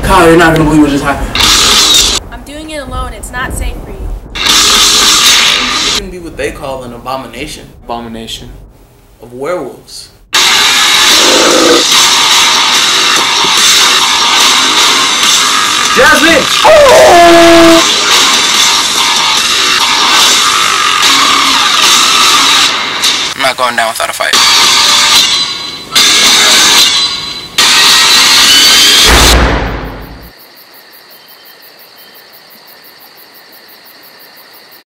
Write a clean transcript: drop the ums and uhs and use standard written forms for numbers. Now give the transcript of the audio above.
Kyle, you're not gonna believe what just happened. I'm doing it alone. It's not safe for you. You can be what they call an abomination. Abomination of werewolves. Jasmine! Oh!